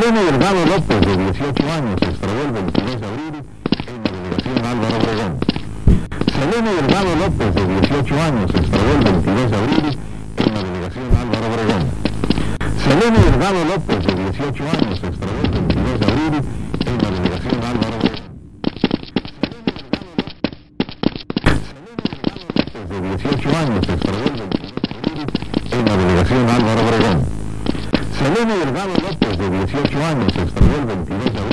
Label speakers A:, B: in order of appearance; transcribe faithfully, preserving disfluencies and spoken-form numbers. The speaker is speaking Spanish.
A: Selene Delgado López, de dieciocho años, se extravió el veintidós de abril en la delegación Álvaro Obregón. Selene Delgado López, de dieciocho años, se extravió el veintidós de abril en la delegación Álvaro Obregón. Selene Delgado López, de dieciocho años, se extravió el veintidós de abril en la delegación Álvaro Obregón. De dieciocho años, se extravió el veintidós de abril en la delegación Álvaro Obregón. Selene Delgado López, de dieciocho años, se extravió el veintidós de abril.